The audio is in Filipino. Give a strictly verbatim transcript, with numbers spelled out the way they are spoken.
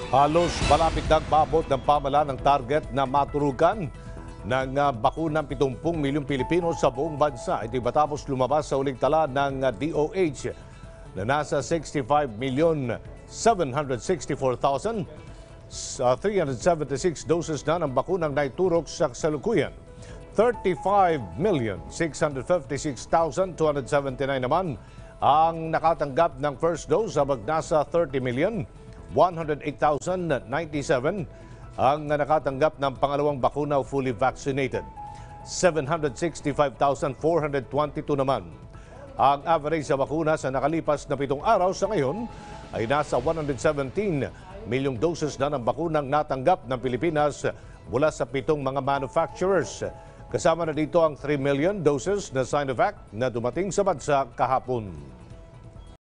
Halos malapit na maabot ng pamahalaan ng target na maturugan ng uh, bakunang pitungpung milyong Pilipino sa buong bansa. Ito matapos lumabas sa uling tala ng uh, D O H na nasa sixty-five million seven hundred sixty-four thousand three hundred seventy-six doses na ng bakunang naiturok sa kasalukuyan. thirty-five million six hundred fifty-six thousand two hundred seventy-nine naman ang nakatanggap ng first dose habang nasa thirty million one hundred eight thousand ninety-seven ang nakatanggap ng pangalawang bakuna o fully vaccinated. seven hundred sixty-five thousand four hundred twenty-two naman ang average sa bakuna sa nakalipas na pitong araw. Sa ngayon ay nasa one hundred seventeen milyong doses na ng bakunang natanggap ng Pilipinas mula sa pitong mga manufacturers. Kasama na dito ang three million doses na Sinovac na dumating sa bansa kahapon.